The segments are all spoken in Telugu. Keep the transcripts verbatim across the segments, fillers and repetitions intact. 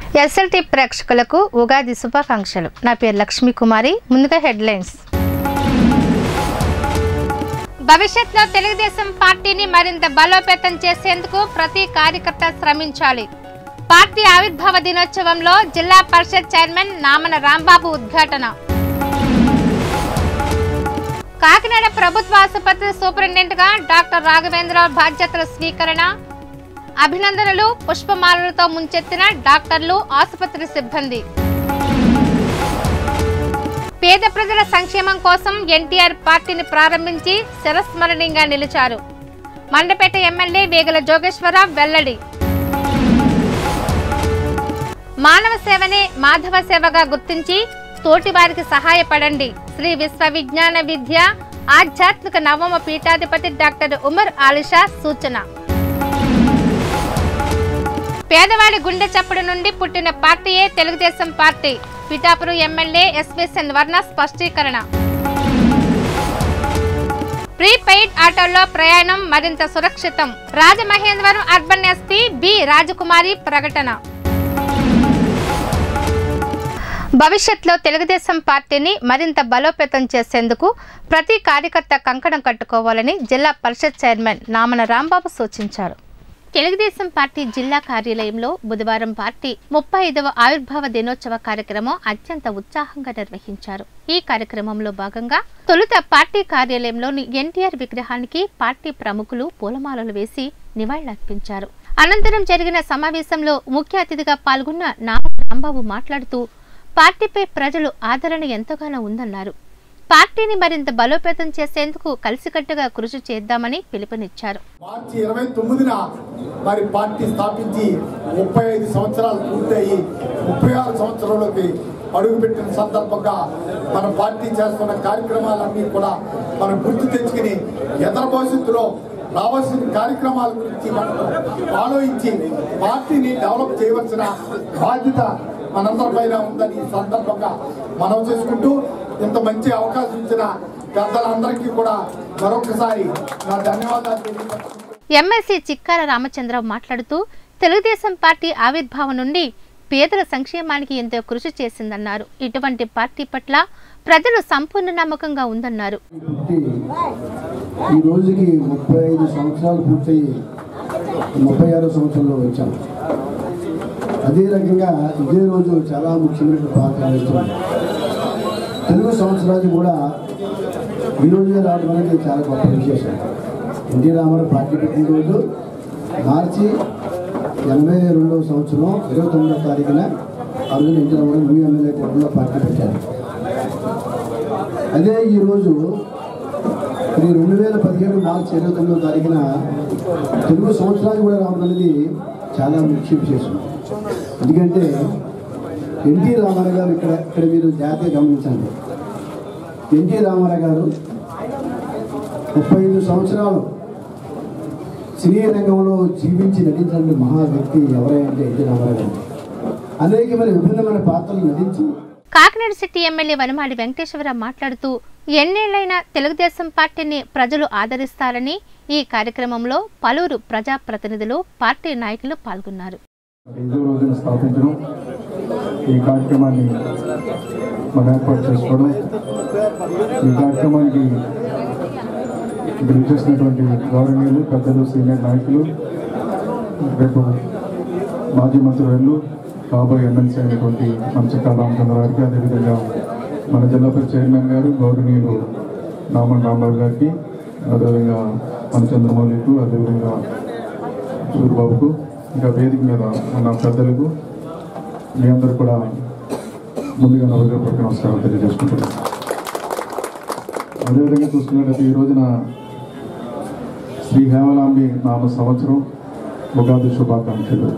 ఎస్ఎల్టీ ప్రేక్షకులకు ఉగాది శుభాకాంక్షలు. నా పేరు లక్ష్మీ కుమారి. ముందుగా హెడ్లైన్స్. భవిష్యత్తులో తెలుగుదేశం పార్టీని మరింత బలోపేతం చేసేందుకు ప్రతి కార్యకర్త శ్రమించాలి. పార్టీ ఆవిర్భావ దినోత్సవంలో జిల్లా పరిషత్ చైర్మన్ నామన రాంబాబు ఉద్ఘాటన. కాకినాడ ప్రభుత్వ ఆసుపత్రి సూపరింటెండెంట్ గా డాక్టర్ రాఘవేంద్రరావు బాధ్యతల స్వీకరణ. అభినందనలు, పుష్పమాలలతో ముంచెత్తిన డాక్టర్లు, ఆసుపత్రి సిబ్బంది. పేద ప్రజల సంక్షేమం కోసం ఎన్టీఆర్ పార్టీని ప్రారంభించి చిరస్మరణీయంగా నిలిచారు. మండపేట ఎమ్మెల్యే వేగల జోగేశ్వరరావు వెల్లడి. మానవ సేవనే మాధవ సేవగా గుర్తించి తోటి వారికి సహాయపడండి. శ్రీ విశ్వ విజ్ఞాన విద్య ఆధ్యాత్మిక నవమ పీఠాధిపతి డాక్టర్ ఉమర్ ఆలిషా సూచన. పేదవాడి గుండె చప్పుడు నుండి పుట్టిన పార్టీయే Telugu Desam party. Pithapuram MLA S V N Varma స్పష్టీకరణ. ప్రీపెయిడ్ ఆటోల్లో ప్రయాణం మరింత సురక్షితం. Rajamahendravaram urban SP B Rajakumari ప్రకటన. భవిష్యత్తులో తెలుగుదేశం పార్టీని మరింత బలోపేతం చేసేందుకు ప్రతి కార్యకర్త కంకణం కట్టుకోవాలని జిల్లా పరిషత్ చైర్మన్ నామన రాంబాబు సూచించారు. తెలుగుదేశం పార్టీ జిల్లా కార్యాలయంలో బుధవారం పార్టీ ముప్పై ఐదవ ఆవిర్భావ దినోత్సవ కార్యక్రమం అత్యంత ఉత్సాహంగా నిర్వహించారు. ఈ కార్యక్రమంలో భాగంగా తొలుత పార్టీ కార్యాలయంలోని ఎన్టీఆర్ విగ్రహానికి పార్టీ ప్రముఖులు పూలమాలలు వేసి నివాళులర్పించారు. అనంతరం జరిగిన సమావేశంలో ముఖ్య అతిథిగా పాల్గొన్న నామన రాంబాబు మాట్లాడుతూ పార్టీపై ప్రజలు ఆదరణ ఎంతగానో ఉందన్నారు. పార్టీని మరింత బలోపేతం చేసేందుకు కలిసికట్టుగా కృషి చేద్దామని పిలుపునిచ్చారు. మార్చి ఇరవై తొమ్మిదిన మరి పార్టీ స్థాపించి ముప్పై ఐదు సంవత్సరాలు పూర్తయి ముప్పై ఆరు సంవత్సరాలకి అడుగుపెట్టిన సందర్భంగా మన పార్టీ చేస్తున్న కార్యక్రమాలన్నీ కూడా మనం గుర్తు తెచ్చుకుని ఎదర భవిష్యత్తులో రావాల్సిన కార్యక్రమాల గురించి మనం ఆలోచించి పార్టీని డెవలప్ చేయవలసిన బాధ్యత మనందరిపైన ఉందని ఈ సందర్భంగా మనం చేసుకుంటూ ఇంత మంచి అవకాశం ఇచ్చిన పెద్దలందరికీ కూడా మరొకసారి నా ధన్యవాదాలు తెలియజేస్తున్నాను. ఎమ్మెల్సీ చిక్కాల రామచంద్రరావు మాట్లాడుతూ తెలుగుదేశం పార్టీ ఆవిర్భావం నుండి పేదల సంక్షేమానికి ఎంతో కృషి చేసిందన్నారు. ఇటువంటి పార్టీ పట్ల ప్రజలు సంపూర్ణ నమ్మకంగా ఉందన్నారు. ఈ రోజుకి ముప్పై ఐదు సంవత్సరాలు పూర్తయి ముప్పై ఆరో సంవత్సరంలో వచ్చాం. అదే రకంగా ఇదే రోజు చాలా ముఖ్యమైన పాత్ర వహిస్తుంది. తెలుగు సంవత్సరాలు కూడా ఈ రోజుగా రావడం అనేది చాలా గొప్ప విశేషం. ఎన్టీ రామారావు పార్టీ పెట్టిన రోజు మార్చి ఎనభై రెండవ సంవత్సరం ఇరవై తొమ్మిదవ తారీఖున ఆ రోజున ఎన్టీ రామారావు న్యూ ఎమ్మెల్యే కోటలో పార్టీ పెట్టారు. అదే ఈరోజు ఈ రెండు వేల పదిహేడు మార్చి ఇరవై తొమ్మిదవ తారీఖున తెలుగు సంవత్సరాలు కూడా రావడం అనేది చాలా ముఖ్య విశేషం. ఎందుకంటే ఎన్టీ రామారావు గారు ఇక్కడ ఇక్కడ మీరు జాతీయ గమనించండి. ఎన్టీ రామారావు గారు ముప్పై ఐదు సంవత్సరాలు సినీ రంగంలో జీవించి నటించిన మహా వ్యక్తి ఎవరైనా ఎన్టీ రామారావు గారు. అనేకమైన విభిన్నమైన పాత్రలు నటించి కాకినాడ సిటీ ఎమ్మెల్యే వనమాడి వెంకటేశ్వరరావు మాట్లాడుతూ ఎన్నేళ్లైనా తెలుగుదేశం పార్టీని ప్రజలు ఆదరిస్తారని ఈ కార్యక్రమంలో పలువురు ప్రజాప్రతినిధులు, పార్టీ నాయకులు పాల్గొన్నారు. స్థాపించడం, ఈ కార్యక్రమాన్ని మనం ఏర్పాటు చేసుకోవడం, ఈ కార్యక్రమానికి చేసినటువంటి గౌరవనీయులు పెద్దలు, సీనియర్ నాయకులు, రేపు మాజీ మంత్రులు, కాబోయే ఎమ్మెల్సీ అయినటువంటి మన చిక్కాల రామచంద్ర గారికి, అదేవిధంగా మన జిల్లా పరిషత్ చైర్మన్ గారు గౌరవనీయులు నామన్ రాంబాబు గారికి, అదేవిధంగా మన చంద్రమౌళికు, అదేవిధంగా సూర్యబాబుకు, ఇంకా వేదిక మీద ఉన్న పెద్దలకు మీ అందరూ కూడా ముందుగా నా హృదయపూర్వక నమస్కారం తెలియజేసుకుంటున్నాను. అదేవిధంగా చూసుకున్నట్లయితే ఈ రోజున శ్రీ హేమలాంబి నామ సంవత్సరం ఉగాది శుభాకాంక్షలు.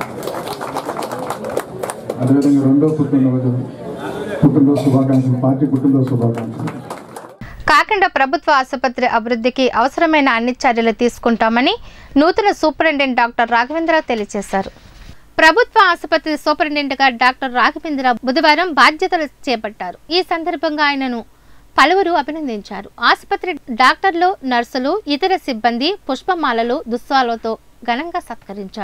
అదేవిధంగా రెండో పుట్టినరోజు పుట్టినరోజు శుభాకాంక్షలు, పార్టీ పుట్టినరోజు శుభాకాంక్షలు. కాకినాడ ప్రభుత్వ ఆసుపత్రి అభివృద్ధికి అవసరమైన అన్ని చర్యలు తీసుకుంటామని నూతన సూపరింటెండెంట్ డాక్టర్ రాఘవేంద్రరావు తెలియజేశారు. ప్రభుత్వ ఆసుపత్రి సూపరింటెండెంట్గా డాక్టర్ రాఘవేంద్రరావు బుధవారం బాధ్యతలు చేపట్టారు. ఈ సందర్భంగా ఆయనను పలువురు అభినందించారు. ఆసుపత్రి డాక్టర్లు, నర్సులు, ఇతర సిబ్బంది పుష్పమాలలు, దుస్సాలతో ఘనంగా సత్కరించారు.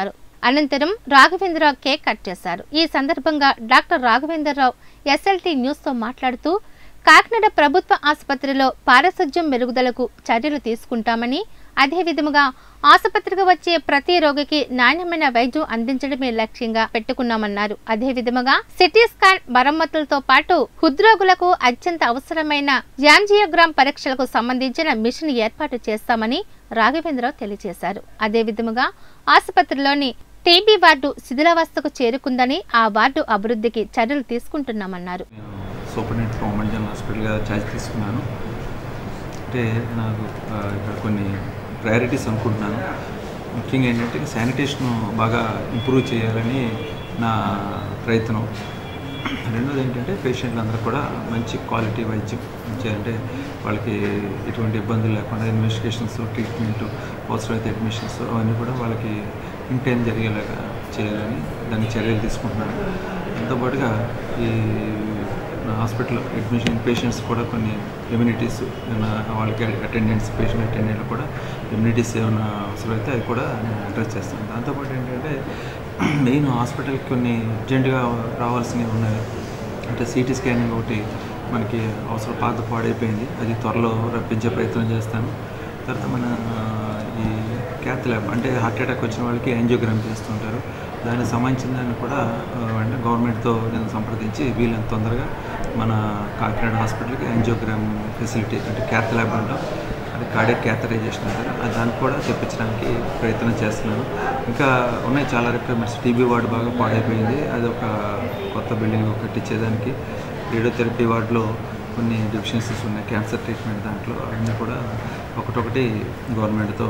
అనంతరం రాఘవేంద్రరావు కేక్ కట్ చేశారు. ఈ సందర్భంగా డాక్టర్ రాఘవేంద్రరావు ఎస్ఎల్టీ న్యూస్తో మాట్లాడుతూ కాకినాడ ప్రభుత్వ ఆసుపత్రిలో పారిశుధ్యం మెరుగుదలకు చర్యలు తీసుకుంటామని, అదే విధముగా ఆసుపత్రికి వచ్చే ప్రతి రోగికి నాణ్యమైన వైద్యం అందించడమే లక్ష్యంగా పెట్టుకున్నామన్నారు. అదే విధముగా సిటీ స్కాన్ మరమ్మతులతో పాటు హృద్రోగులకు అత్యంత అవసరమైన యాంజియోగ్రామ్ పరీక్షలకు సంబంధించిన మిషన్ ఏర్పాటు చేస్తామని రాఘవేంద్రరావు తెలియజేశారు. అదే విధముగా ఆసుపత్రిలోని టీబీ వార్డు శిథిలావస్థకు చేరుకుందని, ఆ వార్డు అభివృద్ధికి చర్యలు తీసుకుంటున్నామన్నారు. సూపరింటెండెంట్ గవర్నమెంట్ జనరల్ హాస్పిటల్గా ఛార్జ్ తీసుకున్నాను. అంటే నాకు ఇక్కడ కొన్ని ప్రయారిటీస్ అనుకుంటున్నాను. ముఖ్యంగా ఏంటంటే శానిటేషన్ బాగా ఇంప్రూవ్ చేయాలని నా ప్రయత్నం. రెండోది ఏంటంటే పేషెంట్లందరూ కూడా మంచి క్వాలిటీ వైద్యం అంటే వాళ్ళకి ఎటువంటి ఇబ్బందులు లేకుండా ఇన్వెస్టిగేషన్స్, ట్రీట్మెంట్, అవసరమైతే అడ్మిషన్స్ అవన్నీ కూడా వాళ్ళకి ఇన్ టైం జరిగేలాగా చేయాలని దానికి చర్యలు తీసుకుంటున్నాను. దాంతోపాటుగా ఈ హాస్పిటల్ అడ్మిషన్ పేషెంట్స్ కూడా కొన్ని ఇమ్యూనిటీస్ వాళ్ళకి అటెండెంట్స్ పేషెంట్ అటెండెంట్లు కూడా ఇమ్యూనిటీస్ ఏమైనా అవసరమైతే అది కూడా నేను అడ్రస్ చేస్తాను. దాంతోపాటు ఏంటంటే మెయిన్ హాస్పిటల్కి కొన్ని అర్జెంటుగా రావాల్సినవి ఉన్నాయి. అంటే సిటీ స్కానింగ్ ఒకటి మనకి అవసరం పాత పాడైపోయింది, అది త్వరలో రప్పించే ప్రయత్నం చేస్తాను. తర్వాత మన ఈ క్యాత్ ల్యాబ్ అంటే హార్ట్ అటాక్ వచ్చిన వాళ్ళకి యాంజియోగ్రామ్ చేస్తుంటారు, దానికి సంబంధించిన దాన్ని కూడా అంటే గవర్నమెంట్తో నేను సంప్రదించి వీళ్ళని తొందరగా మన కాకినాడ హాస్పిటల్కి యాంజియోగ్రామ్ ఫెసిలిటీ అంటే క్యాత్ ల్యాబ్ అంటాం, అది కార్డియాక్ క్యాథరైజేషన్ అంటారు, అది దానికి కూడా తెప్పించడానికి ప్రయత్నం చేస్తున్నాను. ఇంకా ఉన్నాయి చాలా రిక్వైర్మెంట్స్. టీబీ వార్డు బాగా పాడైపోయింది, అది ఒక కొత్త బిల్డింగ్ కట్టించేదానికి. రేడియోథెరపీ వార్డులో కొన్ని డెఫిషియన్సీస్ ఉన్నాయి, క్యాన్సర్ ట్రీట్మెంట్ దాంట్లో అవన్నీ కూడా ఒకటొకటి గవర్నమెంట్తో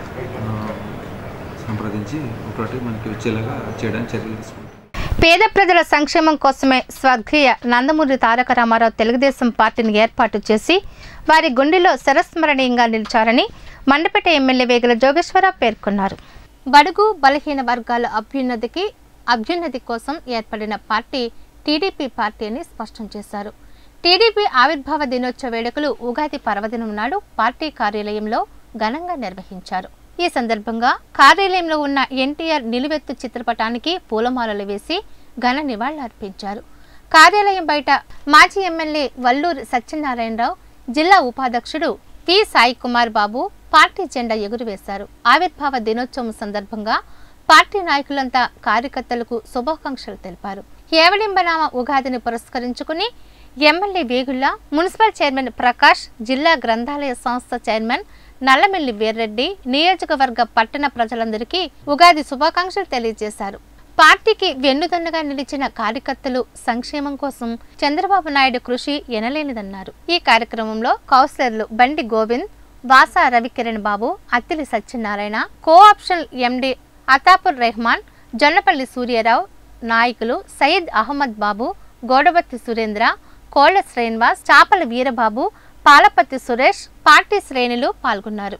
సంప్రదించి ఒకటి మనకి వచ్చేలాగా చేయడానికి చర్యలు తీసుకుంటాం. పేద ప్రజల సంక్షేమం కోసమే స్వర్గీయ నందమూరి తారక రామారావు తెలుగుదేశం పార్టీని ఏర్పాటు చేసి వారి గుండెలో చిరస్మరణీయంగా నిలిచారని మండపేట ఎమ్మెల్యే వేగుల జోగేశ్వరరావు పేర్కొన్నారు. బడుగు బలహీన వర్గాల అభ్యున్నతికి అభ్యున్నతి కోసం ఏర్పడిన పార్టీ టీడీపీ పార్టీ అని స్పష్టం చేశారు. టీడీపీ ఆవిర్భావ దినోత్సవ వేడుకలు ఉగాది పర్వదినం నాడు పార్టీ కార్యాలయంలో ఘనంగా నిర్వహించారు. ఈ సందర్భంగా కార్యాలయంలో ఉన్న ఎన్టీఆర్ నిలువెత్తు చిత్రపటానికి పూలమాలలు వేసి ఘన నివాళులర్పించారు. కార్యాలయం బయట మాజీ ఎమ్మెల్యే వల్లూరి సత్యనారాయణరావు, జిల్లా ఉపాధ్యక్షుడు పి సాయి కుమార్ బాబు పార్టీ జెండా ఎగురవేశారు. ఆవిర్భావ దినోత్సవం సందర్భంగా పార్టీ నాయకులంతా కార్యకర్తలకు శుభాకాంక్షలు తెలిపారు. ఏవలింబనామ ఉగాదిని పురస్కరించుకుని MLA Vegulla, municipal chairman Prakash, జిల్లా గ్రంథాలయ సంస్థ చైర్మన్ నల్లమిల్లి వీర్రెడ్డి, నియోజకవర్గ పట్టణ ప్రజలందరికీ ఉగాది శుభాకాంక్షలు తెలియజేశారు. పార్టీకి వెన్నుదన్నుగా నిలిచిన కార్యకర్తలు సంక్షేమం కోసం చంద్రబాబు నాయుడు కృషి ఎనలేనిదన్నారు. ఈ కార్యక్రమంలో కౌన్సిలర్లు బండి గోవింద్, వాసా రవికిరణ్ బాబు, అత్తిలి సత్యనారాయణ, కోఆప్షన్ ఎండి అతాపుర్ రెహమాన్, జొన్నపల్లి సూర్యారావు, నాయకులు సయ్యద్ అహ్మద్ బాబు, గోడబత్తి సురేంద్ర, కోళ్ల శ్రీనివాస్, చాపల వీరబాబు, పాలపత్తి సురేష్, పార్టీ శ్రేణులు పాల్గొన్నారు.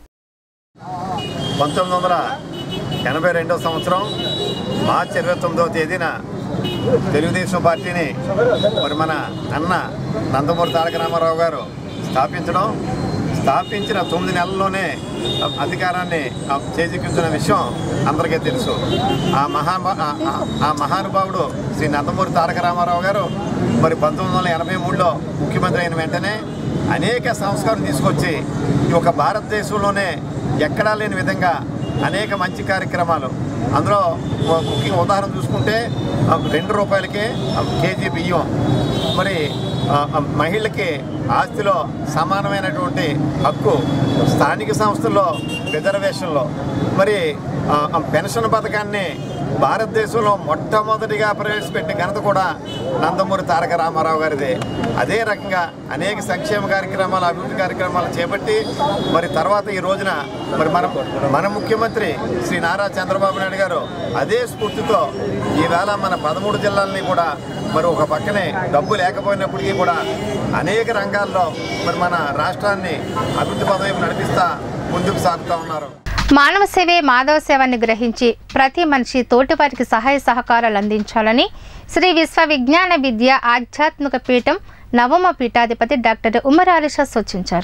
పంతొమ్మిది వందల ఎనభై రెండవ సంవత్సరం మార్చి ఇరవై తొమ్మిదవ తేదీన తెలుగుదేశం పార్టీని మరి మన అన్న నందమూరి తారక రామారావు గారు స్థాపించడం, స్థాపించిన తొమ్మిది నెలల్లోనే అధికారాన్ని చేజిక్కించిన విషయం అందరికీ తెలుసు. ఆ మహా ఆ మహానుభావుడు శ్రీ నందమూరి తారక రామారావు గారు మరి పంతొమ్మిది వందల ఎనభై మూడులో ముఖ్యమంత్రి అయిన వెంటనే అనేక సంస్కారం తీసుకొచ్చి ఈ ఒక భారతదేశంలోనే ఎక్కడా లేని విధంగా అనేక మంచి కార్యక్రమాలు, అందులో ముఖ్యంగా ఉదాహరణ చూసుకుంటే రెండు రూపాయలకే కేజీ బియ్యం, మరి మహిళలకి ఆస్తిలో సమానమైనటువంటి హక్కు, స్థానిక సంస్థల్లో రిజర్వేషన్లో, మరి పెన్షన్ పథకాన్ని భారతదేశంలో మొట్టమొదటిగా ప్రవేశపెట్టిన ఘనత కూడా నందమూరి తారక రామారావు గారిదే. అదే రకంగా అనేక సంక్షేమ కార్యక్రమాలు, అభివృద్ధి కార్యక్రమాలు చేపట్టి మరి తర్వాత ఈ రోజున మరి మన మన ముఖ్యమంత్రి శ్రీ నారా చంద్రబాబు నాయుడు గారు అదే స్ఫూర్తితో ఈవేళ మన పదమూడు జిల్లాలని కూడా మరి ఒక పక్కనే డబ్బు లేకపోయినప్పటికీ కూడా అనేక రంగాల్లో మరి మన రాష్ట్రాన్ని అభివృద్ధి పదవి నడిపిస్తా ముందుకు సాగుతూ ఉన్నారు. మానవ సేవే మాధవ సేవని గ్రహించి ప్రతి మనిషి తోటివారికి సహాయ సహకారాలు అందించాలని శ్రీ విశ్వ విజ్ఞాన విద్య ఆధ్యాత్మిక పీఠం నవమ పీఠాధిపతి డాక్టర్ ఉమర్ ఆలిషా సూచించారు.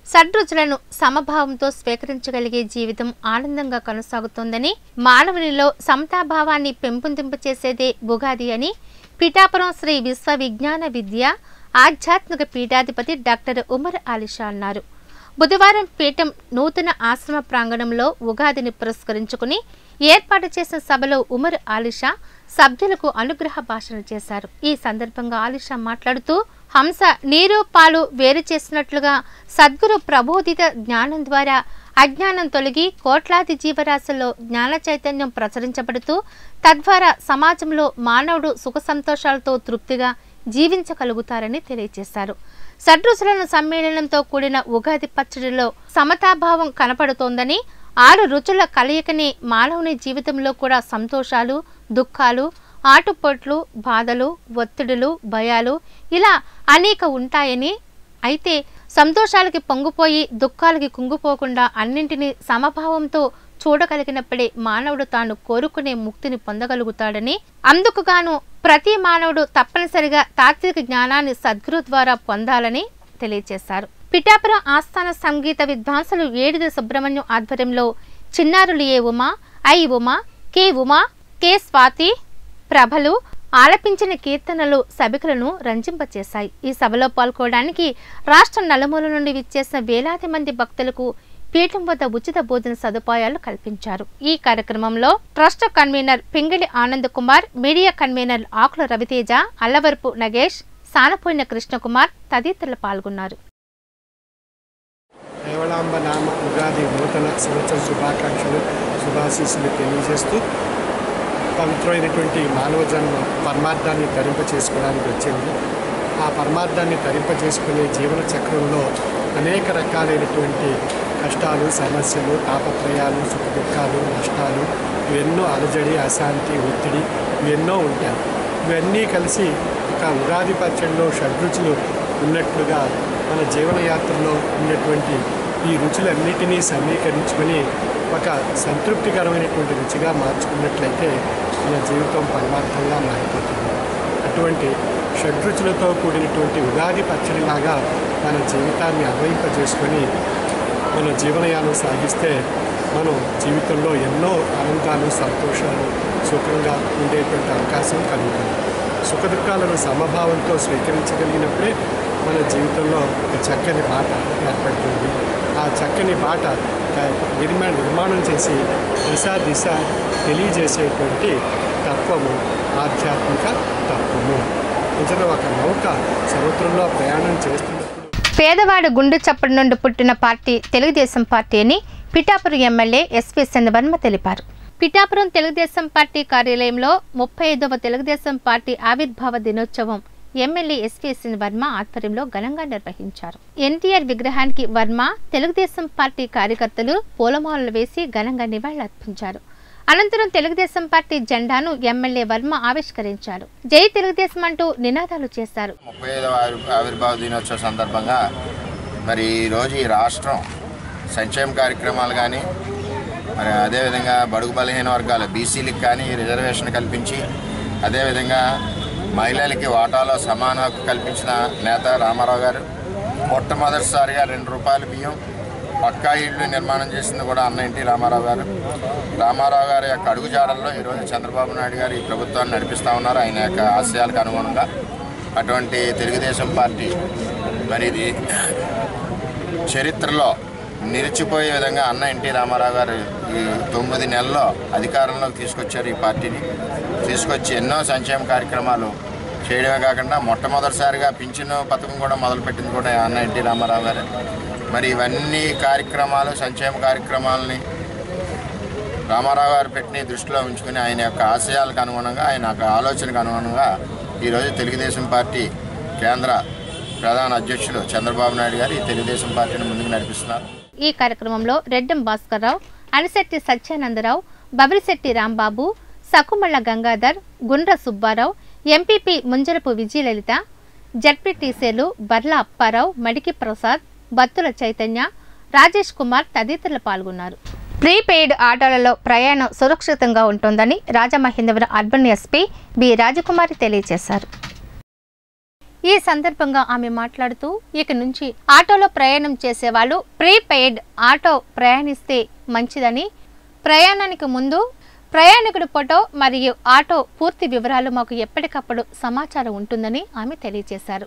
షడ్రుచులను సమభావంతో స్వీకరించగలిగే జీవితం ఆనందంగా కొనసాగుతోందని, మానవునిలో సమతాభావాన్ని పెంపొందింపచేసేదే ఉగాది అని పిఠాపురం శ్రీ విశ్వ విజ్ఞాన విద్య ఆధ్యాత్మిక పీఠాధిపతి డాక్టర్ ఉమర్ ఆలిషా అన్నారు. బుధవారం పీఠం నూతన ఆశ్రమ ప్రాంగణంలో ఉగాదిని పురస్కరించుకుని ఏర్పాటు చేసిన సభలో ఉమర్ ఆలిషా సభ్యులకు అనుగ్రహ భాషణ చేశారు. ఈ సందర్భంగా ఆలిషా మాట్లాడుతూ, హంస నీరు పాలు వేరు చేసినట్లుగా సద్గురు ప్రబోధిత జ్ఞానం ద్వారా అజ్ఞానం తొలగి కోట్లాది జీవరాశుల్లో జ్ఞాన చైతన్యం ప్రసరించబడుతూ తద్వారా సమాజంలో మానవుడు సుఖ సంతోషాలతో తృప్తిగా జీవించగలుగుతారని తెలియజేశారు. షడ్రుచులను సమ్మేళనంతో కూడిన ఉగాది పచ్చడిలో సమతాభావం కనపడుతోందని, ఆరు రుచుల కలయికని మానవుని జీవితంలో కూడా సంతోషాలు, దుఃఖాలు, ఆటుపోట్లు, బాధలు, ఒత్తిడులు, భయాలు ఇలా అనేక ఉంటాయని, అయితే సంతోషాలకి పొంగిపోయి దుఃఖాలకి కుంగిపోకుండా అన్నింటినీ సమభావంతో చూడగలిగినప్పుడే మానవుడు తాను కోరుకునే ముక్తిని పొందగలుగుతాడని, అందుకుగాను ప్రతి మానవుడు తప్పనిసరిగా తాత్విక జ్ఞానాన్ని సద్గురు ద్వారా పొందాలని తెలియజేశారు. పిఠాపురం ఆస్థాన సంగీత విద్వాంసులు ఏడిద సుబ్రహ్మణ్యం ఆధ్వర్యంలో చిన్నారులు A Uma, I Uma, K Uma, K Swathi ప్రభలు ఆలపించిన కీర్తనలు సభికులను రంజింపచేశాయి. ఈ సభలో పాల్గొనడానికి రాష్ట్ర నలుమూల నుండి విచ్చేసిన వేలాది మంది భక్తులకు పీఠం వద్ద ఉచిత భోజన సదుపాయాలు కల్పించారు. ఈ కార్యక్రమంలో trust convener Pingili Anand Kumar, media convener Akula Raviteja, Allavarapu Nagesh, Sanapoyina Krishnakumar తదితరులు పాల్గొన్నారు. దేవళాంబ నామ ఉగాది నూతన సంవత్సర శుభాకాంక్షలు శుభాశీస్సులు తెలియజేస్తూ పవిత్రమైనటువంటి మానవ జన్మ పరమార్థాన్ని తరింప చేసుకోవడానికి వచ్చింది. ఆ పరమార్థాన్ని తరింప చేసుకునే జీవన చక్రంలో అనేక రకాలైనటువంటి కష్టాలు, సమస్యలు, తాపత్రయాలు, సుఖ దుఃఖాలు, నష్టాలు, ఇవెన్నో అలజడి, అశాంతి, ఒత్తిడి ఇవెన్నో ఉంటాయి. ఇవన్నీ కలిసి ఒక ఉగాది పచ్చడిలో షడ్రుచులు ఉన్నట్లుగా మన జీవనయాత్రలో ఉన్నటువంటి ఈ రుచులన్నిటినీ సమీకరించుకొని ఒక సంతృప్తికరమైనటువంటి రుచిగా మార్చుకున్నట్లయితే మన జీవితం పరమార్థంగా మారిపోతుంది. అటువంటి షడ్రుచులతో కూడినటువంటి ఉగాది పచ్చడిలాగా మన జీవితాన్ని అన్వయింపజేసుకొని మన జీవనయానం సాగిస్తే మనం జీవితంలో ఎన్నో ఆనందాలు, సంతోషాలు, సుఖంగా ఉండేటువంటి అవకాశం కలుగుతుంది. సుఖ దుఃఖాలను సమభావంతో స్వీకరించగలిగినప్పుడే మన జీవితంలో ఒక చక్కని బాట ఏర్పడుతుంది. ఆ చక్కని బాట నిర్మా నిర్మాణం చేసి దిశ దిశ తెలియజేసేటువంటి తత్వము ఆధ్యాత్మిక తత్వము. నిజంగా ఒక నౌక సముద్రంలో ప్రయాణం చేస్తున్నప్పుడు పేదవాడు గుండె చప్పుడు నుండి పుట్టిన పార్టీ తెలుగుదేశం పార్టీ అని పిఠాపురం ఎమ్మెల్యే ఎస్వి చంద్రవర్మ తెలిపారు. పిఠాపురం తెలుగుదేశం పార్టీ కార్యాలయంలో ముప్పై ఐదవ తెలుగుదేశం పార్టీ ఆవిర్భావ దినోత్సవం ఎమ్మెల్యే ఎస్వి వర్మ ఆధ్వర్యంలో ఘనంగా నిర్వహించారు. ఎన్టీఆర్ విగ్రహానికి వర్మ, తెలుగుదేశం పార్టీ కార్యకర్తలు పూలమాలలు వేసి ఘనంగా నివాళులర్పించారు. అనంతరం తెలుగుదేశం పార్టీ జెండాను ఎమ్మెల్యే వర్మ ఆవిష్కరించారు. జై తెలుగుదేశం అంటూ నినాదాలు చేశారు. ముప్పై ఐదవ ఆవిర్భావ దినోత్సవ సందర్భంగా మరి ఈరోజు ఈ రాష్ట్రం సంక్షేమ కార్యక్రమాలు కానీ, మరి అదేవిధంగా బడుగు బలహీన వర్గాలు బీసీలకు కానీ రిజర్వేషన్ కల్పించి, అదేవిధంగా మహిళలకి వాటాలో సమాన హక్కు కల్పించిన నేత రామారావు గారు, మొట్టమొదటిసారిగా రెండు రూపాయల బియ్యం పక్కా ఇళ్ళు నిర్మాణం చేసింది కూడా అన్న ఎన్టీ రామారావు గారు. రామారావు గారి యొక్క అడుగుజాడల్లో ఈరోజు చంద్రబాబు నాయుడు గారు ఈ ప్రభుత్వాన్ని నడిపిస్తూ ఉన్నారు ఆయన యొక్క ఆశయాలకు అనుగుణంగా. అటువంటి తెలుగుదేశం పార్టీ మరి ఇది చరిత్రలో నిలిచిపోయే విధంగా అన్న ఎన్టీ రామారావు గారు ఈ తొమ్మిది నెలల్లో అధికారంలోకి తీసుకొచ్చారు. ఈ పార్టీని తీసుకొచ్చి ఎన్నో సంక్షేమ కార్యక్రమాలు చేయడమే కాకుండా మొట్టమొదటిసారిగా పింఛను పథకం కూడా మొదలుపెట్టింది కూడా అన్న ఎన్టీ రామారావు గారు. మరి ఇవన్నీ కార్యక్రమాలు, సంక్షేమ కార్యక్రమాలని రామారావు గారు పెట్టిన దృష్టిలో ఉంచుకుని ఆయన యొక్క ఆశయాలకు అనుగుణంగా, ఆయన యొక్క ఆలోచనకు అనుగుణంగా ఈరోజు తెలుగుదేశం పార్టీ కేంద్ర ప్రధాన అధ్యక్షులు చంద్రబాబు నాయుడు గారు ఈ తెలుగుదేశం పార్టీని ముందుకు నడిపిస్తున్నారు. ఈ కార్యక్రమంలో రెడ్డం భాస్కర్ రావు, అనిశెట్టి సత్యానందరావు, బబిలిశెట్టి రాంబాబు, సకుమళ్ళ గంగాధర్, గుండ్ర సుబ్బారావు, ఎంపీపీ ముంజరపు విజయలలిత, జడ్పీటీసీలు బర్ల అప్పారావు, మడికి ప్రసాద్, బత్తుల చైతన్య, రాజేష్ కుమార్ తదితరులు పాల్గొన్నారు. ప్రీపెయిడ్ ఆటోలలో ప్రయాణం సురక్షితంగా ఉంటుందని Rajamahendravaram urban SP B Rajakumari తెలియజేశారు. ఈ సందర్భంగా ఆమె మాట్లాడుతూ ఇక నుంచి ఆటోలో ప్రయాణం చేసేవాళ్ళు ప్రీపెయిడ్ ఆటో ప్రయాణిస్తే మంచిదని, ప్రయాణానికి ముందు ప్రయాణికుడి ఫోటో మరియు ఆటో పూర్తి వివరాలు మాకు ఎప్పటికప్పుడు సమాచారం ఉంటుందని ఆమె తెలియజేశారు.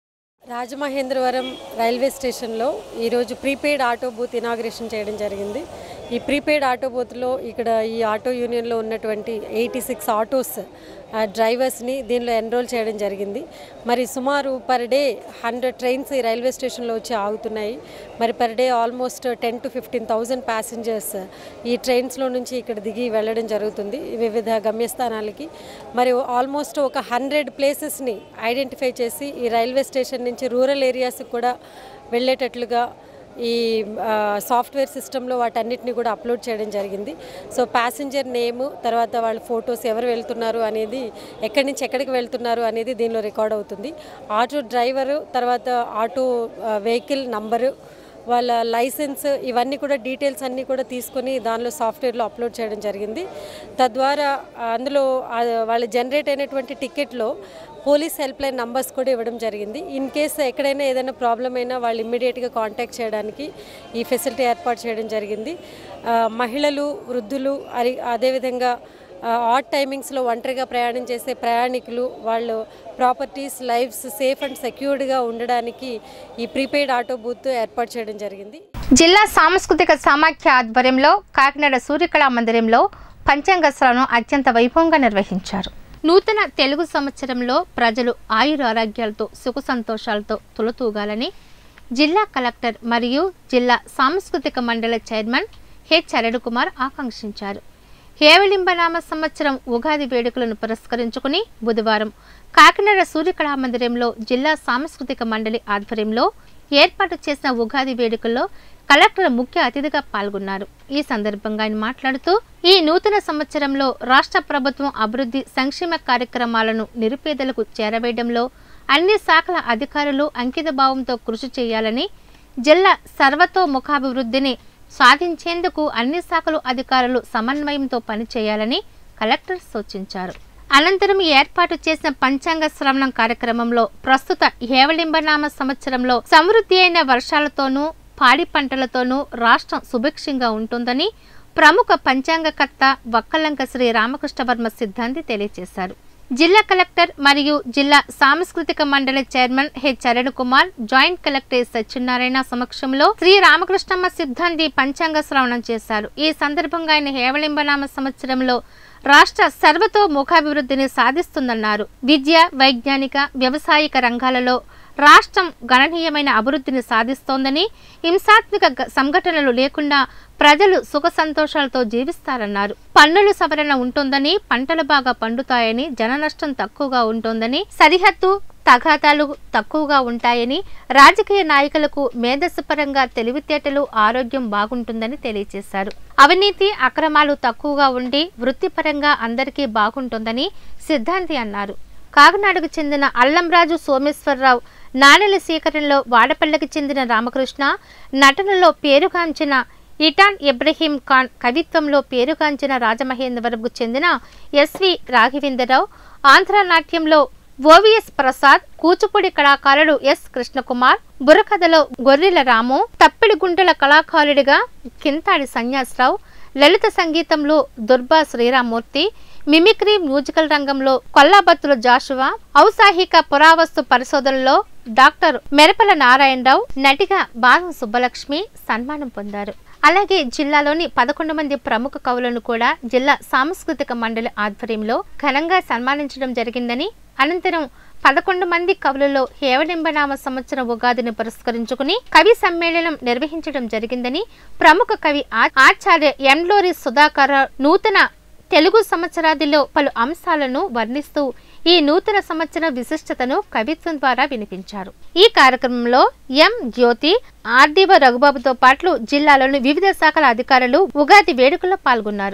రాజమహేంద్రవరం రైల్వే స్టేషన్లో ఈరోజు ప్రీపెయిడ్ ఆటో బూత్ ఇనాగ్రేషన్ చేయడం జరిగింది. ఈ ప్రీపెయిడ్ ఆటో బూత్లో ఇక్కడ ఈ ఆటో యూనియన్లో ఉన్నటువంటి ఎయిటీ సిక్స్ ఆటోస్ డ్రైవర్స్ని దీనిలో ఎన్రోల్ చేయడం జరిగింది. మరి సుమారు పర్ డే హండ్రెడ్ ట్రైన్స్ ఈ రైల్వే స్టేషన్లో వచ్చి ఆగుతున్నాయి. మరి per day almost ten to fifteen thousand passengers ఈ ట్రైన్స్లో నుంచి ఇక్కడ దిగి వెళ్ళడం జరుగుతుంది వివిధ గమ్యస్థానాలకి. మరి ఆల్మోస్ట్ ఒక హండ్రెడ్ ప్లేసెస్ని ఐడెంటిఫై చేసి ఈ రైల్వే స్టేషన్ నుంచి రూరల్ ఏరియాస్కి కూడా వెళ్ళేటట్లుగా ఈ సాఫ్ట్వేర్ సిస్టంలో వాటన్నిటిని కూడా అప్లోడ్ చేయడం జరిగింది. సో ప్యాసింజర్ నేము, తర్వాత వాళ్ళ ఫొటోస్, ఎవరు వెళ్తున్నారు అనేది, ఎక్కడి నుంచి ఎక్కడికి వెళ్తున్నారు అనేది దీనిలో రికార్డ్ అవుతుంది. ఆటో డ్రైవరు, తర్వాత ఆటో వెహికల్ నంబరు, వాళ్ళ లైసెన్స్, ఇవన్నీ కూడా డీటెయిల్స్ అన్నీ కూడా తీసుకొని దానిలో సాఫ్ట్వేర్లో అప్లోడ్ చేయడం జరిగింది. తద్వారా అందులో వాళ్ళ జనరేట్ అయినటువంటి టికెట్లో పోలీస్ హెల్ప్ లైన్ నంబర్స్ కూడా ఇవ్వడం జరిగింది. ఇన్ కేస్ ఎక్కడైనా ఏదైనా ప్రాబ్లం అయినా వాళ్ళు ఇమ్మీడియట్గా కాంటాక్ట్ చేయడానికి ఈ ఫెసిలిటీ ఏర్పాటు చేయడం జరిగింది. మహిళలు, వృద్ధులు, అది అదేవిధంగా ఆడ్ టైమింగ్స్లో ఒంటరిగా ప్రయాణం చేసే ప్రయాణికులు వాళ్ళు ప్రాపర్టీస్, లైఫ్స్ సేఫ్ అండ్ సెక్యూర్డ్గా ఉండడానికి ఈ ప్రీపెయిడ్ ఆటో బూత్ ఏర్పాటు చేయడం జరిగింది. జిల్లా సాంస్కృతిక సమాఖ్య ఆధ్వర్యంలో కాకినాడ సూర్యకళా మందిరంలో పంచాంగ శ్రవణం అత్యంత వైభవంగా నిర్వహించారు. నూతన తెలుగు సంవత్సరంలో ప్రజలు ఆయుర ఆరోగ్యాలతో సుఖ సంతోషాలతో తులతూగాలని జిల్లా కలెక్టర్ మరియు జిల్లా సాంస్కృతిక మండలి చైర్మన్ హెచ్ అరుణ్ కుమార్ ఆకాంక్షించారు. హేవలింబనామ సంవత్సరం ఉగాది వేడుకలను పురస్కరించుకుని బుధవారం కాకినాడ సూర్యకళా మందిరంలో జిల్లా సాంస్కృతిక మండలి ఆధ్వర్యంలో ఏర్పాటు చేసిన ఉగాది వేడుకల్లో కలెక్టర్ ముఖ్య అతిథిగా పాల్గొన్నారు. ఈ సందర్భంగా ఆయన మాట్లాడుతూ ఈ నూతన సంవత్సరంలో రాష్ట్ర ప్రభుత్వం అభివృద్ధి సంక్షేమ కార్యక్రమాలను నిరుపేదలకు చేరవేయడంలో అన్ని శాఖల అధికారులు అంకిత భావంతో కృషి చేయాలని, జిల్లా సర్వతోముఖాభివృద్ధిని సాధించేందుకు అన్ని శాఖలు అధికారులు సమన్వయంతో పనిచేయాలని కలెక్టర్ సూచించారు. అనంతరం ఏర్పాటు చేసిన పంచాంగ శ్రవణం కార్యక్రమంలో ప్రస్తుత హేవలింబనామ సంవత్సరంలో సమృద్ధి అయిన వర్షాలతోనూ పాడి పంటలతోనూ రాష్ట్రం సుభిక్షంగా ఉంటుందని ప్రముఖ పంచాంగకర్త వక్కలంక శ్రీ రామకృష్ణవర్మ సిద్ధాంతి తెలియజేశారు. జిల్లా కలెక్టర్ మరియు జిల్లా సాంస్కృతిక మండలి chairman H Arun Kumar, joint collector Satyanarayana సమక్షంలో శ్రీ రామకృష్ణమ్మ సిద్ధాంతి పంచాంగ శ్రవణం చేశారు. ఈ సందర్భంగా ఆయన హేవలింబనామ సంవత్సరంలో రాష్ట్ర సర్వతోముఖాభివృద్ధిని సాధిస్తుందన్నారు. విద్య, వైజ్ఞానిక, వ్యవసాయిక రంగాలలో రాష్ట్రం గణనీయమైన అభివృద్ధిని సాధిస్తోందని, హింసాత్మక సంఘటనలు లేకుండా ప్రజలు సుఖ సంతోషాలతో జీవిస్తారన్నారు. పన్నుల సవరణ ఉంటుందని, పంటలు బాగా పండుతాయని, జన నష్టం తక్కువగా ఉంటుందని, సరిహద్దు తగాదాలు తక్కువగా ఉంటాయని, రాజకీయ నాయకులకు మేధస్సుపరంగా తెలివితేటలు, ఆరోగ్యం బాగుంటుందని తెలియజేశారు. అవినీతి, అక్రమాలు తక్కువగా ఉండి వృత్తిపరంగా అందరికీ బాగుంటుందని సిద్ధాంతి అన్నారు. కాకినాడకు చెందిన అల్లంరాజు సోమేశ్వరరావు నాణెల సేకరణలో వాడపల్లికి చెందిన రామకృష్ణ, నటనలో పేరుగాంచిన ఇటాన్ ఇబ్రహీం ఖాన్, కవిత్వంలో పేరుగాంచిన రాజమహేంద్రవరంకు చెందిన ఎస్వి రాఘవేంద్రరావు, ఆంధ్ర నాట్యంలో ఓవిఎస్ ప్రసాద్, కూచిపూడి కళాకారుడు ఎస్ కృష్ణకుమార్, బుర్రకథలో గొర్రెల రాము, తప్పిడి గుంటల కళాకారుడిగా కింతాడి సన్యాసరావు, లలిత సంగీతంలో దుర్బా శ్రీరామూర్తి, మిమిక్రీ మ్యూజికల్ రంగంలో కొల్లాబత్తుల జాషువా, ఔత్సాహిక పురావస్తు పరిశోధనలో డాక్టర్ మెరపల నారాయణరావు, నటిగా బాదం సుబ్బలక్ష్మి సన్మానం పొందారు. అలాగే జిల్లాలోని పదకొండు మంది ప్రముఖ కవులను కూడా జిల్లా సాంస్కృతిక మండలి ఆధ్వర్యంలో ఘనంగా సన్మానించడం జరిగిందని, అనంతరం పదకొండు మంది కవులలో హేవలింబనామ సంవత్సరం ఉగాదిని పురస్కరించుకుని కవి సమ్మేళనం నిర్వహించడం జరిగిందని ప్రముఖ కవి ఆచార్య ఎంలోరి సుధాకర్ నూతన తెలుగు సంవత్సరాదిలో పలు అంశాలను వర్ణిస్తూ ఈ నూతన సంవత్సర విశిష్టతను కవిత్వం ద్వారా వినిపించారు. ఈ కార్యక్రమంలో ఎం జ్యోతి, ఆర్డీఓ రఘుబాబుతో పాటు జిల్లాలోని వివిధ శాఖల అధికారులు ఉగాది వేడుకల్లో పాల్గొన్నారు.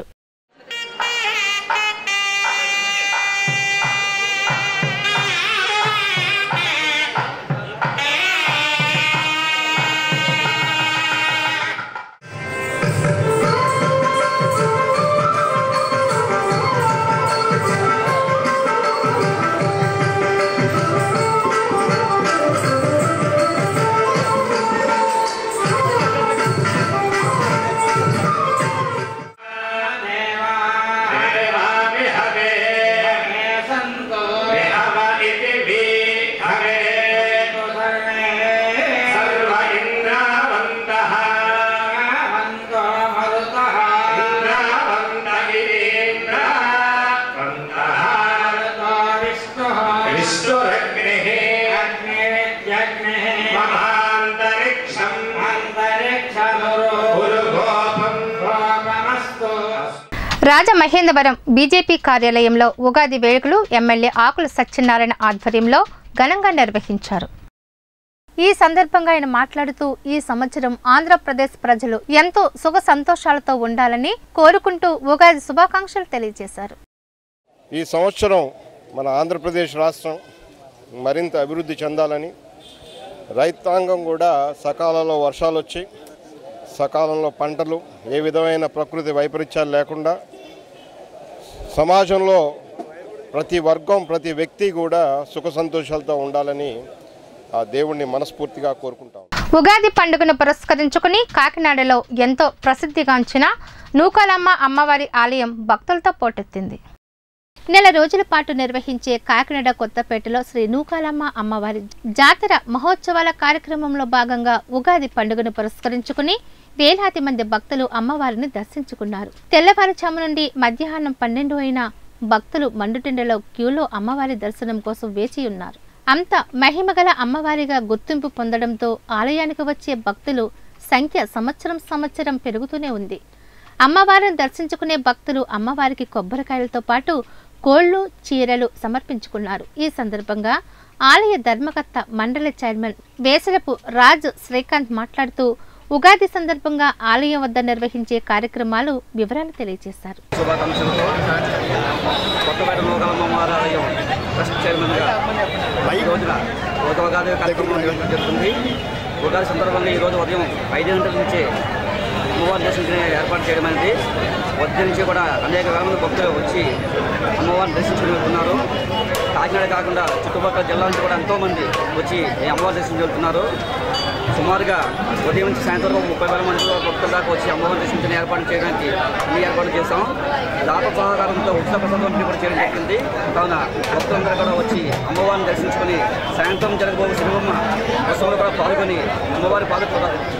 రాజమహేంద్రవరం బీజేపీ కార్యాలయంలో ఉగాది వేడుకలు ఎమ్మెల్యే ఆకుల సత్యనారాయణ ఆధ్వర్యంలో ఘనంగా నిర్వహించారు. ఈ సందర్భంగా ఆయన మాట్లాడుతూ ఈ సంవత్సరం ఆంధ్రప్రదేశ్ ప్రజలు ఎంతో సుఖ సంతోషాలతో ఉండాలని కోరుకుంటూ ఉగాది శుభాకాంక్షలు తెలియజేశారు. ఈ సంవత్సరం మన ఆంధ్రప్రదేశ్ రాష్ట్రం మరింత అభివృద్ధి చెందాలని, రైతాంగం కూడా సకాలంలో వర్షాలు వచ్చి సకాలంలో పంటలు, ఏ విధమైన ప్రకృతి వైపరీత్యాలు లేకుండా సమాజంలో ప్రతి వర్గం ప్రతి వ్యక్తి కూడా సుఖ సంతోషాలతో ఉండాలని ఆ దేవుణ్ణి మనస్ఫూర్తిగా కోరుకుంటాం. ఉగాది పండుగను పురస్కరించుకుని కాకినాడలో ఎంతో ప్రసిద్ధిగాంచిన నూకాలమ్మ అమ్మవారి ఆలయం భక్తులతో పోటెత్తింది. నెల రోజుల పాటు నిర్వహించే కాకినాడ కొత్తపేటలో శ్రీ నూకాలమ్మ అమ్మవారి జాతర మహోత్సవాల కార్యక్రమంలో భాగంగా ఉగాది పండుగను పురస్కరించుకుని వేలాది మంది భక్తులు అమ్మవారిని దర్శించుకున్నారు. తెల్లవారుజాము నుండి మధ్యాహ్నం పన్నెండు అయిన భక్తులు మండుటెండలో క్యూలో అమ్మవారి దర్శనం కోసం వేచి ఉన్నారు. అంత మహిమగల అమ్మవారిగా గుర్తింపు పొందడంతో ఆలయానికి వచ్చే భక్తులు సంఖ్య సంవత్సరం సంవత్సరం పెరుగుతూనే ఉంది. అమ్మవారిని దర్శించుకునే భక్తులు అమ్మవారికి కొబ్బరికాయలతో పాటు కోళ్లు, చీరలు సమర్పించుకున్నారు. ఈ సందర్భంగా ఆలయ ధర్మకర్త మండలి చైర్మన్ వేసలపు రాజ్ శ్రీకాంత్ మాట్లాడుతూ ఉగాది సందర్భంగా ఆలయం వద్ద నిర్వహించే కార్యక్రమాలు వివరాలు తెలియజేశారు. ఉగాది సందర్భంగా ఈరోజు ఉదయం ఐదు గంటల నుంచి అమ్మవారి దర్శించుకునే ఏర్పాటు చేయడం అనేది ఉదయం నుంచి కూడా అనేక వేల మంది భక్తులు వచ్చి అమ్మవారిని దర్శించుకుని వెళ్తున్నారు. కాకినాడ కాకుండా చుట్టుపక్కల జిల్లా నుంచి కూడా ఎంతోమంది వచ్చి ఈ అమ్మవారి దర్శించి వెళ్తున్నారు. సుమారుగా ఉదయం నుంచి సాయంత్రం ముప్పై వేల మంది భక్తుల దాకా వచ్చి అమ్మవారిని దర్శించిన ఏర్పాటు చేయడానికి అన్ని ఏర్పాటు చేస్తాం. దాత సహకారంతో ఉచిత ప్రసాదం కూడా చేయడం జరిగింది. కావున భక్తులందరూ కూడా వచ్చి అమ్మవారిని దర్శించుకొని సాయంత్రం జరగబోయే శ్రీబొమ్మ ఉత్సవంలో కూడా పాల్గొని అమ్మవారి పాద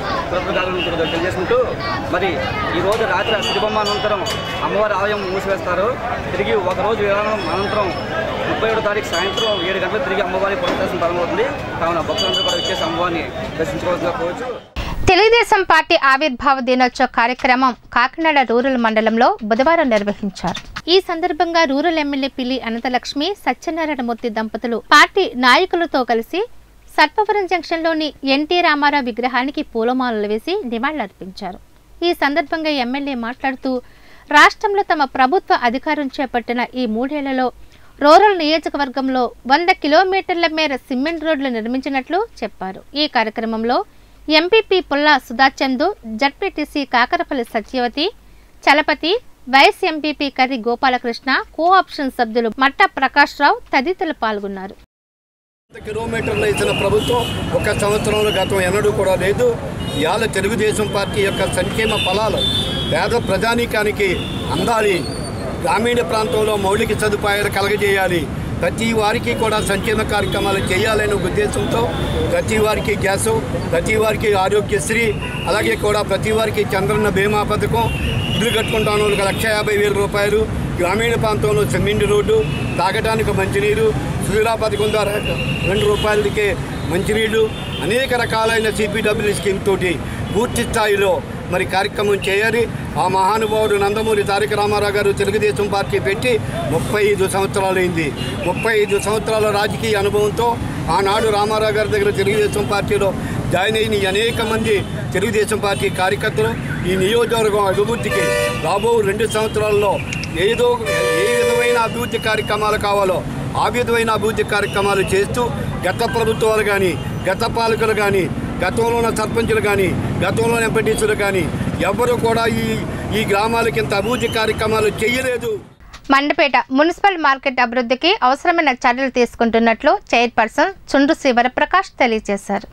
తెలియజేసుకుంటూ మరి ఈరోజు రాత్రి శ్రీబొమ్మ అనంతరం అమ్మవారి ఆలయం మూసివేస్తారు. తిరిగి ఒకరోజు విరామం అనంతరం ముప్పై ఏడు తారీఖు సాయంత్రం ఏడు గంటలకు తిరిగి అమ్మవారి పునర్దర్శనం ప్రారంభమవుతుంది. కావున భక్తులందరూ కూడా వచ్చేసి అమ్మవారిని దర్శించుకోవాల్సిందిగా కోరవచ్చు. తెలుగుదేశం పార్టీ ఆవిర్భావ దినోత్సవ కార్యక్రమం కాకినాడ రూరల్ మండలంలో బుధవారం నిర్వహించారు. ఈ సందర్భంగా రూరల్ ఎమ్మెల్యే పిల్లి అనంతలక్ష్మి, సత్యనారాయణమూర్తి దంపతులు పార్టీ నాయకులతో కలిసి సర్పవరం జంక్షన్లోని ఎన్టీ రామారావు విగ్రహానికి పూలమాలలు వేసి నివాళులర్పించారు. ఈ సందర్భంగా ఎమ్మెల్యే మాట్లాడుతూ రాష్ట్రంలో తమ ప్రభుత్వ అధికారం చేపట్టిన ఈ మూడేళ్లలో రూరల్ నియోజకవర్గంలో వంద కిలోమీటర్ల మేర సిమెంట్ రోడ్లు నిర్మించినట్లు చెప్పారు. ఈ కార్యక్రమంలో MPP Pulla Sudhachandu, ZPTC Kakarapalli Satyavathi, Chalapathi, vice MPP Karri Gopalakrishna, co option సభ్యులు మట్ట ప్రకాష్ రావు తదితరులు పాల్గొన్నారు. కిలోమీటర్లు ఇచ్చిన ప్రభుత్వం ఒక సంవత్సరంలో గతం ఎన్నడూ కూడా లేదు. ఇవాళ తెలుగుదేశం పార్టీ యొక్క సంక్షేమ ఫలాలు పేద ప్రజానీకానికి అందాలి, గ్రామీణ ప్రాంతంలో మౌలిక సదుపాయాలు కలగజేయాలి, ప్రతి వారికి కూడా సంక్షేమ కార్యక్రమాలు చేయాలనే ఉద్దేశంతో ప్రతి వారికి గ్యాసు, ప్రతి వారికి ఆరోగ్యశ్రీ, అలాగే కూడా ప్రతి వారికి చంద్రన్న బీమా పథకం, ఇల్లు కట్టుకుంటాను ఒక లక్ష యాభై వేల రూపాయలు, గ్రామీణ ప్రాంతంలో సిమెంట్ రోడ్డు, తాగడానికి మంచినీరు, సుజలా పథకం ద్వారా రెండు రూపాయలకే మంచినీళ్ళు, అనేక రకాలైన సిపిడబ్ల్యూ స్కీమ్ తోటి పూర్తి స్థాయిలో మరి కార్యక్రమం చేయాలి. ఆ మహానుభావుడు నందమూరి తారక రామారావు గారు తెలుగుదేశం పార్టీ పెట్టి ముప్పై ఐదు సంవత్సరాలైంది. ముప్పై ఐదు సంవత్సరాల రాజకీయ అనుభవంతో ఆనాడు రామారావు గారి దగ్గర తెలుగుదేశం పార్టీలో జాయిన్ అయిన అనేక మంది తెలుగుదేశం పార్టీ కార్యకర్తలు ఈ నియోజకవర్గం అభివృద్ధికి రాబో రెండు సంవత్సరాల్లో ఏదో ఏ విధమైన అభివృద్ధి కార్యక్రమాలు కావాలో ఆ విధమైన అభివృద్ధి కార్యక్రమాలు చేస్తూ గత ప్రభుత్వాలు కానీ, గత పాలకులు కానీ, గతంలో ఉన్న సర్పంచులు కానీ, గతంలో ఎంపీటీసీలు కానీ ఎవరు కూడా ఈ ఈ గ్రామాలకి ఇంత అభివృద్ధి కార్యక్రమాలు చేయలేదు. మండపేట మున్సిపల్ మార్కెట్ అభివృద్ధికి అవసరమైన చర్యలు తీసుకుంటున్నట్లు చైర్పర్సన్ చుండ్రు శ్రీ వరప్రకాష్ తెలియజేశారు.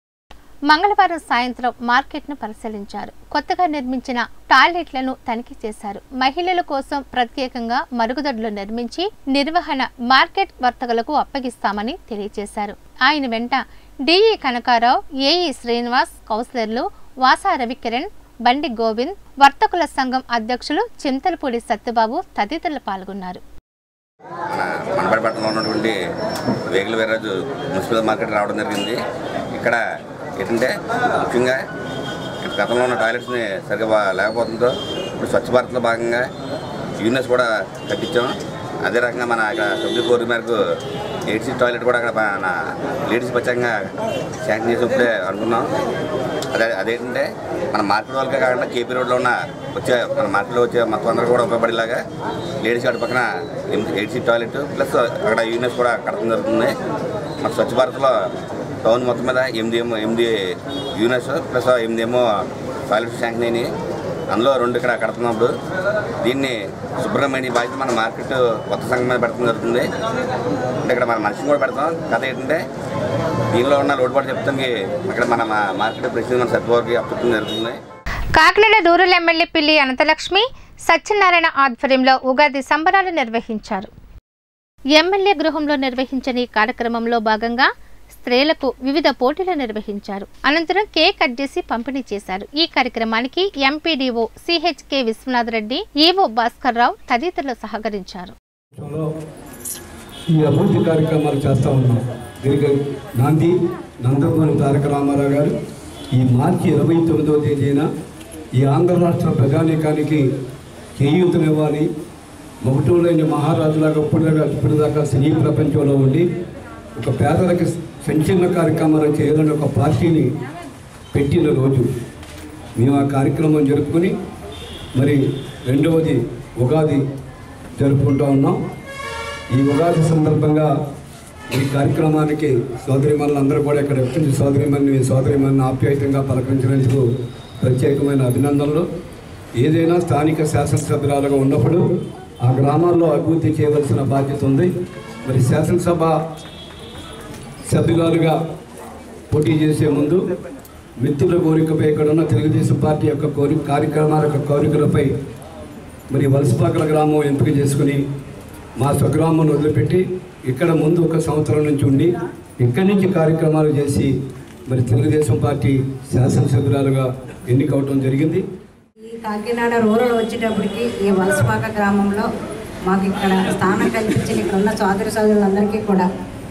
మంగళవారం సాయంత్రం మార్కెట్ను పరిశీలించారు. కొత్తగా నిర్మించిన టాయిలెట్లను తనిఖీ చేశారు. మహిళల కోసం ప్రత్యేకంగా మరుగుదొడ్లు నిర్మించి నిర్వహణ మార్కెట్ వర్తకులకు అప్పగిస్తామని తెలియజేశారు. ఆయన వెంట డిఈ కనకారావు, ఏఈ శ్రీనివాస్, కౌన్సిలర్లు వాసా రవికిరణ్, బండి గోవింద్, వర్తకుల సంఘం అధ్యక్షులు చింతలపూడి సత్యబాబు తదితరులు పాల్గొన్నారు. మన కొత్తపేటలో ఉన్నటువంటి వేగుల వీర్రాజు మున్సిపల్ మార్కెట్ రావడం జరిగింది. ఇక్కడ ఏంటంటే ముఖ్యంగా గతంలో ఉన్న టాయిలెట్స్ని సరిగ్గా లేకపోతుందో ఇప్పుడు స్వచ్ఛ భారత్లో భాగంగా యూనిట్స్ కూడా కట్టించాం. అదే రకంగా మన ఇక్కడ సభ్యుల కోరిక మేరకు ఎయిట్ సీట్ టాయిలెట్ కూడా అక్కడ మన లేడీస్ ప్రత్యేకంగా శాంక్షన్ చేసి ఇప్పుడే అనుకున్నాం. అదే అదేంటంటే మన మార్కెట్ వాళ్ళకే కాకుండా కేపీ రోడ్లో ఉన్న వచ్చే మన మార్కెట్లో వచ్చే మొత్తం అందరూ కూడా ఉపయోగపడేలాగా లేడీస్ అటు పక్కన ఎయిట్ సీట్ టాయిలెట్ ప్లస్ అక్కడ యూనిట్స్ కూడా కట్టడం జరుగుతుంది. మన స్వచ్ఛ భారత్లో టౌన్ మొత్తం మీద ఎనిమిది ఏమో ఎనిమిది యూనిట్స్ ప్లస్ ఎనిమిది ఏమో టాయిలెట్స్ శాంక్షన్ అయినాయి. అందులో రెండు ఇక్కడ కడుతున్నప్పుడు దీన్ని శుభ్రమైన బాధ్యత మన మార్కెట్ కొత్త సంఘం మీద పెడతాం జరుగుతుంది. అంటే ఇక్కడ మన మనిషిని కూడా పెడతాం. కథ ఏంటంటే దీనిలో ఉన్న లోటుపాటు చెప్తానికి ఇక్కడ మన మార్కెట్ ప్రెసిడెంట్ మన సత్యవారికి అప్పచెప్పడం జరుగుతుంది. కాకినాడ రూరల్ ఎమ్మెల్యే పిల్లి అనంతలక్ష్మి సత్యనారాయణ ఆధ్వర్యంలో ఉగాది సంబరాలు నిర్వహించారు. ఎమ్మెల్యే గృహంలో నిర్వహించిన ఈ కార్యక్రమంలో భాగంగా స్త్రీలకు వివిధ పోటీలు నిర్వహించారు. అనంతరం కేక్ కట్ చేసి పంపిణీ చేశారు. ఈ కార్యక్రమానికి MPDO CH K Vishwanath Reddy, EO Bhaskar Rao తదితరులు సహకరించారు. ఈ అభివృద్ధి కార్యక్రమాలు చేస్తూ ఉన్నాం. దీనికి నాంది నందమూరి తారక రామారావు గారు ఈ మార్చి ఇరవై తొమ్మిదవ తేదీన ఈ ఆంధ్ర రాష్ట్ర ప్రజానీకానికి చేయూతనివ్వాలి, మొగటూరైన మహారాజులాగా ఇప్పటిదాకా ఇప్పటిదాకా సినీ ప్రపంచంలో ఉండి ఒక పేదలకు సంక్షేమ కార్యక్రమాలు చేయాలని ఒక పార్టీని పెట్టిన రోజు మేము ఆ కార్యక్రమం జరుపుకొని మరి రెండవది ఉగాది జరుపుకుంటూ ఉన్నాం. ఈ ఉగాది సందర్భంగా ఈ కార్యక్రమానికి సోదరిమణులందరూ కూడా ఇక్కడ వచ్చిన సోదరిమణి సోదరిమణిని ఆప్యాయంగా పలకరించినందుకు ప్రత్యేకమైన అభినందనలు. ఏదైనా స్థానిక శాసనసభ్యురాలుగా ఉన్నప్పుడు ఆ గ్రామాల్లో అభివృద్ధి చేయవలసిన బాధ్యత ఉంది. మరి శాసనసభ సభ్యురాలుగా పోటీ చేసే ముందు మిత్రుల కోరికపై ఇక్కడ ఉన్న తెలుగుదేశం పార్టీ యొక్క కోరిక కార్యక్రమాల యొక్క కోరికలపై మరి వలసపాకల గ్రామం ఎంపిక చేసుకుని మా స్వగ్రామం వదిలిపెట్టి ఇక్కడ ముందు ఒక సంవత్సరం నుంచి ఉండి ఇక్కడి నుంచి కార్యక్రమాలు చేసి మరి తెలుగుదేశం పార్టీ శాసనసభ్యురాలుగా ఎన్నికవటం జరిగింది. ఈ కాకినాడ రూరల్ వచ్చేటప్పటికి ఈ వలసపాక గ్రామంలో మాకు ఇక్కడ స్థానం కల్పించిన ఇక్కడ ఉన్న సోదరి సోదరులందరికీ కూడా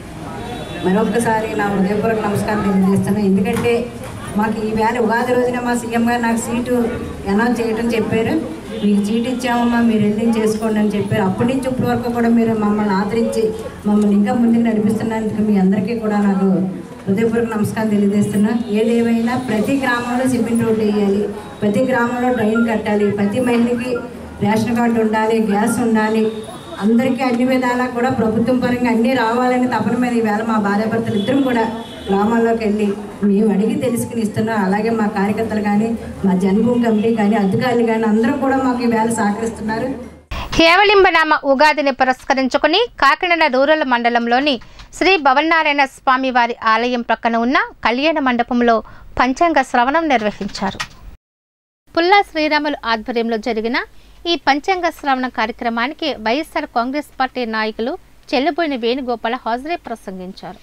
మరొకసారి నా హృదయపూర్వక నమస్కారం తెలియజేస్తున్నాను. ఎందుకంటే మాకు ఈ వేళ ఉగాది రోజున మా సీఎం గారు నాకు సీటు అనౌన్స్ చేయడం చెప్పారు. మీకు సీటు ఇచ్చామమ్మా, మీరు వెళ్ళి చేసుకోండి అని చెప్పారు. అప్పటి నుంచి ఇప్పటి వరకు కూడా మీరు మమ్మల్ని ఆదరించి మమ్మల్ని ఇంకా ముందుకు నడిపిస్తున్నందుకు మీ అందరికీ కూడా నాకు హృదయపూర్వక నమస్కారం తెలియజేస్తున్నా. ఏదేమైనా ప్రతి గ్రామంలో సిమెంట్ రోడ్డు వేయాలి, ప్రతి గ్రామంలో డ్రైన్ కట్టాలి, ప్రతి మహిళకి రేషన్ కార్డు ఉండాలి, గ్యాస్ ఉండాలి, అందరికీ అన్ని విధాలా కూడా ప్రభుత్వం పరంగా అన్నీ రావాలని తపన మీద ఈవేళ మా భార్యాభర్తలు ఇద్దరం కూడా గ్రామాల్లోకి వెళ్ళి మేము అడిగి తెలుసుకుని ఇస్తున్నాం. అలాగే మా కార్యకర్తలు కానీ మా జన్మభూమి కమిటీ కానీ అధికారులు కానీ అందరూ కూడా మాకు ఈవేళ సహకరిస్తున్నారు. కేవలింబనామ ఉగాదిని పురస్కరించుకుని కాకినాడ రూరల్ మండలంలోని శ్రీ భవన్నారాయణ స్వామి వారి ఆలయం ప్రక్కన ఉన్న కళ్యాణ మండపంలో పంచాంగ శ్రవణం నిర్వహించారు. పుల్లా శ్రీరాములు ఆధ్వర్యంలో జరిగిన ఈ పంచాంగ శ్రవణ కార్యక్రమానికి వైఎస్ఆర్ కాంగ్రెస్ పార్టీ నాయకులు చెల్లుబోయిన వేణుగోపాల హాజరై ప్రసంగించారు.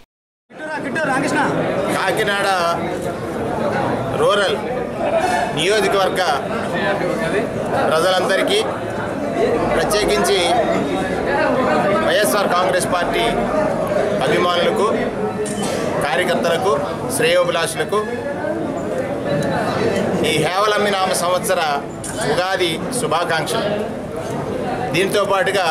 కాకినాడ రూరల్ నియోజకవర్గ ప్రజలందరికీ ప్రత్యేకించి వైఎస్ఆర్ కాంగ్రెస్ పార్టీ అభిమానులకు, కార్యకర్తలకు, శ్రేయోభిలాషులకు ఈ హేవలమ్మి నామ సంవత్సర ఉగాది శుభాకాంక్షలు. దీంతో పాటుగా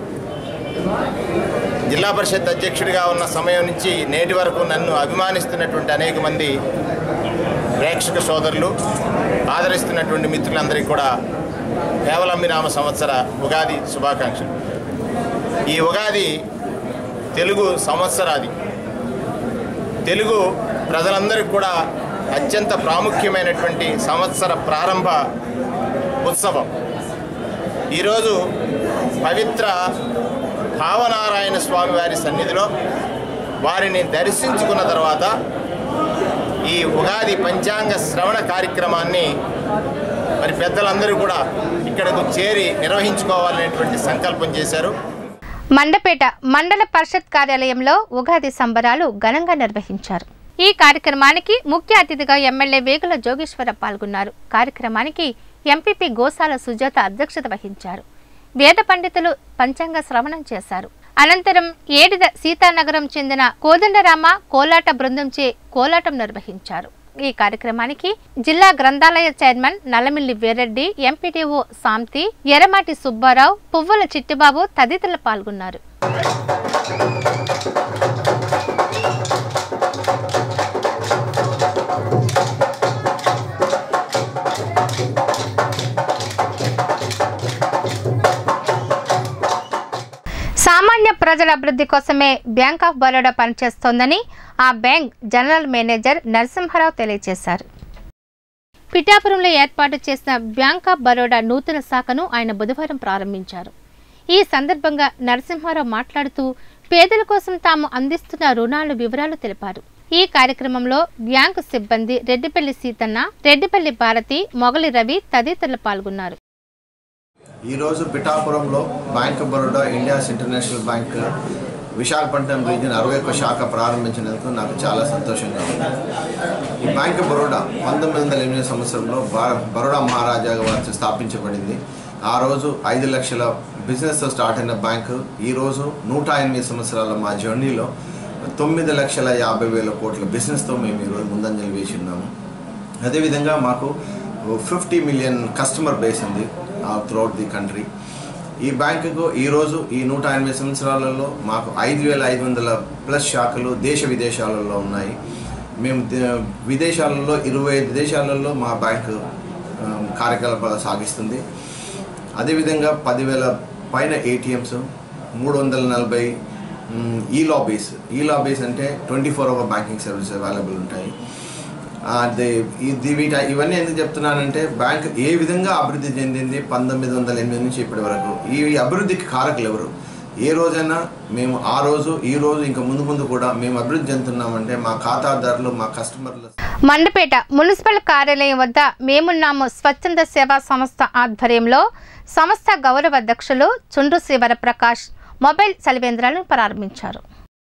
జిల్లా పరిషత్ అధ్యక్షుడిగా ఉన్న సమయం నుంచి నేటి వరకు నన్ను అభిమానిస్తున్నటువంటి అనేక మంది ప్రేక్షక సోదరులు, ఆదరిస్తున్నటువంటి మిత్రులందరికీ కూడా హేవలమ్మి నామ సంవత్సర ఉగాది శుభాకాంక్షలు. ఈ ఉగాది తెలుగు సంవత్సరాది. తెలుగు ప్రజలందరికీ కూడా అత్యంత ప్రాముఖ్యమైనటువంటి సంవత్సర ప్రారంభ ఉత్సవం. ఈరోజు పవిత్ర భావనారాయణ స్వామి వారి సన్నిధిలో వారిని దర్శించుకున్న తర్వాత ఈ ఉగాది పంచాంగ శ్రవణ కార్యక్రమాన్ని మరి పెద్దలందరూ కూడా ఇక్కడకు చేరి నిర్వహించుకోవాలనేటువంటి సంకల్పం చేశారు. మండపేట మండల పరిషత్ కార్యాలయంలో ఉగాది సంబరాలు ఘనంగా నిర్వహించారు. ఈ కార్యక్రమానికి ముఖ్య అతిథిగా ఎమ్మెల్యే వేగుల జోగేశ్వర పాల్గొన్నారు. కార్యక్రమానికి ఎంపీపీ గోసాల సుజాత అధ్యక్షత వహించారు. వేద పండితులు పంచాంగ శ్రవణం చేశారు. అనంతరం ఏడిద సీతానగరం చెందిన కోదండరామ కోలాట బృందంచే కోలాటం నిర్వహించారు. ఈ కార్యక్రమానికి జిల్లా గ్రంథాలయ చైర్మన్ నల్లమిల్లి వీరెడ్డి, ఎంపీడీఓ సాంతి, ఎర్రమాటి సుబ్బారావు, పువ్వుల చిట్టిబాబు తదితరులు పాల్గొన్నారు. సామాన్య ప్రజల అభివృద్ధి కోసమే బ్యాంక్ ఆఫ్ బరోడా పనిచేస్తోందని ఆ బ్యాంక్ జనరల్ మేనేజర్ నరసింహారావు తెలియజేశారు. పిఠాపురంలో ఏర్పాటు చేసిన బ్యాంక్ ఆఫ్ బరోడా నూతన శాఖను ఆయన బుధవారం ప్రారంభించారు. ఈ సందర్భంగా నరసింహారావు మాట్లాడుతూ పేదల కోసం తాము అందిస్తున్న రుణాల వివరాలు తెలిపారు. ఈ కార్యక్రమంలో బ్యాంకు సిబ్బంది రెడ్డిపల్లి సీతన్న, రెడ్డిపల్లి భారతి, మొగలి రవి తదితరులు పాల్గొన్నారు. ఈరోజు పిఠాపురంలో bank of Baroda India's international bank Visakhapatnam region అరవై ఒక్క శాఖ ప్రారంభించినందుకు నాకు చాలా సంతోషంగా ఉంది. ఈ బ్యాంక్ ఆఫ్ బరోడా పంతొమ్మిది వందల ఎనిమిది సంవత్సరంలో బరోడా మహారాజా వారితో స్థాపించబడింది. ఆ రోజు ఐదు లక్షల బిజినెస్తో స్టార్ట్ అయిన బ్యాంకు ఈరోజు నూట ఎనిమిది సంవత్సరాల మా జర్నీలో తొమ్మిది లక్షల యాభై వేల కోట్ల బిజినెస్తో మేము ఈరోజు ముందంజలు వేసి ఉన్నాము. అదేవిధంగా మాకు ఫిఫ్టీ మిలియన్ కస్టమర్ బేస్ ఉంది త్రూఅవుట్ ది కంట్రీ. ఈ బ్యాంకుకు ఈరోజు ఈ నూట ఎనభై సంవత్సరాలలో మాకు ఐదు వేల ఐదు వందల ప్లస్ శాఖలు దేశ విదేశాలలో ఉన్నాయి. మేము విదేశాలలో ఇరవై ఐదు దేశాలలో మా బ్యాంకు కార్యకలాపాలు సాగిస్తుంది. అదేవిధంగా పదివేల పైన ఏటీఎంస్, మూడు వందల నలభై ఈ లాబీస్ ఈ లాబీస్ అంటే twenty four hour banking service available ఉంటాయి. అదే ఇది వీట ఇవన్నీ ఎందుకు చెప్తున్నానంటే బ్యాంక్ ఏ విధంగా అభివృద్ధి చెందింది పంతొమ్మిది వందల ఎనిమిది నుంచి ఇప్పటి వరకు. ఈ అభివృద్ధికి కారకులు ఎవరు? ఏ రోజైనా మేము ఆ రోజు ఈ రోజు ఇంకా ముందు ముందు కూడా మేము అభివృద్ధి చెందుతున్నామంటే మా ఖాతాదారులు, మా కస్టమర్లు. మండపేట మున్సిపల్ కార్యాలయం వద్ద మేమున్నాము స్వచ్ఛంద సేవా సంస్థ ఆధ్వర్యంలో సంస్థ గౌరవ అధ్యక్షులు చుండ్రు శ్రీ వరప్రకాష్ మొబైల్ చలివేంద్రాలను ప్రారంభించారు.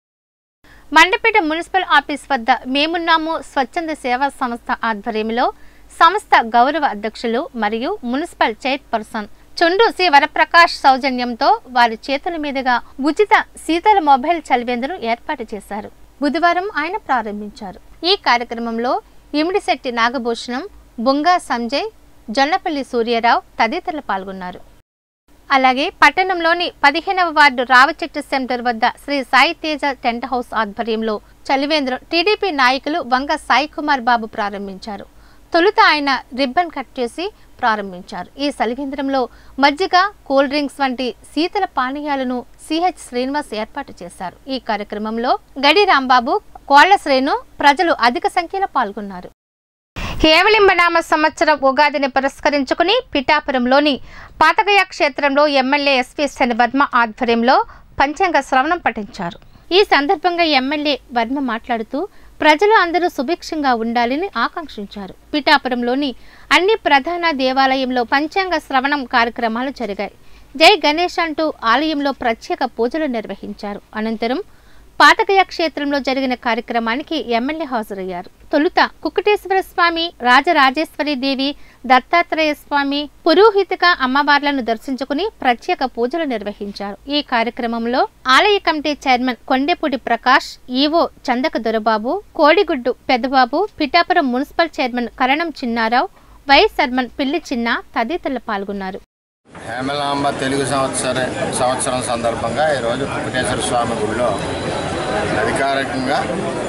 మండపేట మున్సిపల్ ఆఫీస్ వద్ద మేమున్నాము స్వచ్ఛంద సేవా సంస్థ ఆధ్వర్యంలో సంస్థ గౌరవ అధ్యక్షులు మరియు మున్సిపల్ చైర్పర్సన్ చుండ్రు శ్రీ వరప్రకాష్ సౌజన్యంతో వారి చేతుల మీదుగా ఉచిత శీతల మొబైల్ చలివేంద్రను ఏర్పాటు చేశారు. బుధవారం ఆయన ప్రారంభించారు. ఈ కార్యక్రమంలో ఇమిడిశెట్టి నాగభూషణం, బుంగా సంజయ్, జొన్నపల్లి సూర్యారావు తదితరులు పాల్గొన్నారు. అలాగే పట్టణంలోని పదిహేనవ వార్డు రావచెట్టు సెంటర్ వద్ద శ్రీ సాయి తేజ టెంట్ హౌస్ ఆధ్వర్యంలో చలివేంద్రం టీడీపీ నాయకులు వంగ సాయి కుమార్ బాబు ప్రారంభించారు. తొలుత ఆయన రిబ్బన్ కట్ చేసి ప్రారంభించారు. ఈ చలివేంద్రంలో మజ్జిగ, కూల్ డ్రింక్స్ వంటి శీతల పానీయాలను సిహెచ్ శ్రీనివాస్ ఏర్పాటు చేశారు. ఈ కార్యక్రమంలో గడి రాంబాబు, కోళ్ల శ్రేణు ప్రజలు అధిక సంఖ్యలో పాల్గొన్నారు. కేవలింబనామ సంవత్సరం ఉగాదిని పురస్కరించుకుని పిఠాపురంలోని పాతగయ క్షేత్రంలో ఎమ్మెల్యే ఎస్పీ శనివర్మ ఆధ్వర్యంలో పంచాంగ శ్రవణం పఠించారు. ఈ సందర్భంగా ఎమ్మెల్యే వర్మ మాట్లాడుతూ ప్రజలు అందరూ సుభిక్షంగా ఉండాలని ఆకాంక్షించారు. పిఠాపురంలోని అన్ని ప్రధాన దేవాలయంలో పంచాంగ శ్రవణం కార్యక్రమాలు జరిగాయి. జై గణేష్ అంటూ ఆలయంలో ప్రత్యేక పూజలు నిర్వహించారు. అనంతరం పాతగయ క్షేత్రంలో జరిగిన కార్యక్రమానికి ఎమ్మెల్యే హాజరయ్యారు. తొలుత కుక్కటేశ్వర స్వామి, రాజరాజేశ్వరి దేవి, దత్తాత్రేయ స్వామి, పురోహితిక అమ్మవార్లను దర్శించుకుని ప్రత్యేక పూజలు నిర్వహించారు. ఈ కార్యక్రమంలో ఆలయ committee chairman Kondepudi Prakash, EO Chandaka Dorababu, Kodiguddu Peddababu, Pithapuram municipal chairman Karanam Chinnarao, vice chairman Pilli Chinna తదితరులు పాల్గొన్నారు. హేమలాంబ తెలుగు సంవత్సర సంవత్సరం సందర్భంగా ఈరోజు కుక్కటేశ్వర స్వామి గుడిలో అధికారికంగా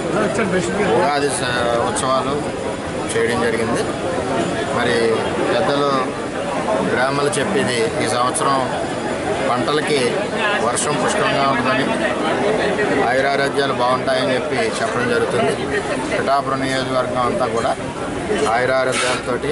ఉగాది ఉత్సవాలు చేయడం జరిగింది. మరి పెద్దలు గ్రామాలు చెప్పేది ఈ సంవత్సరం పంటలకి వర్షం పుష్కలంగా ఉంటుందని, ఆయురారోగ్యాలు బాగుంటాయని చెప్పి చెప్పడం జరుగుతుంది. పిఠాపురం నియోజకవర్గం అంతా కూడా ఆయురారోగ్యాలతోటి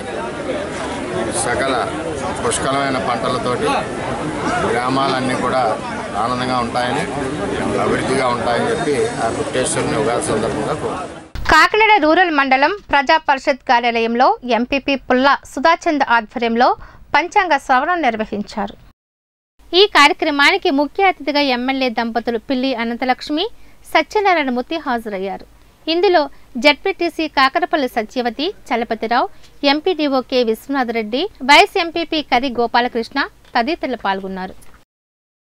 సకల పుష్కలమైన పంటలతోటి గ్రామాలన్నీ కూడా ఆనందంగా ఉంటాయని, అభివృద్ధిగా ఉంటాయని చెప్పి ఆ కుట్టేశ్వరుని ఉగాది సందర్భంగా కోరుతున్నాను. కాకినాడ రూరల్ మండలం ప్రజా పరిషత్ కార్యాలయంలో ఎంపీపీ పుల్ల సుధాచంద్ ఆధ్వర్యంలో పంచాంగ శ్రవణం నిర్వహించారు. ఈ కార్యక్రమానికి ముఖ్య అతిథిగా ఎమ్మెల్యే దంపతులు పిల్లి అనంతలక్ష్మి, సత్యనారాయణమూర్తి హాజరయ్యారు. ఇందులో ZPTC Kakarapalli Satyavathi, Chalapathirao, MPDO K Vishwanath Reddy, vice MPP Kari Gopalakrishna తదితరులు పాల్గొన్నారు.